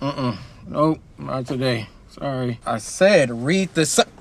Nope, not today. Sorry. I said read the